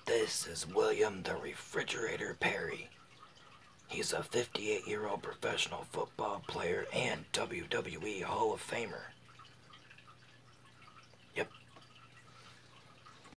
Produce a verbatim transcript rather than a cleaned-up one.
This is William the Refrigerator Perry. He's a fifty-eight-year-old professional football player and W W E Hall of Famer.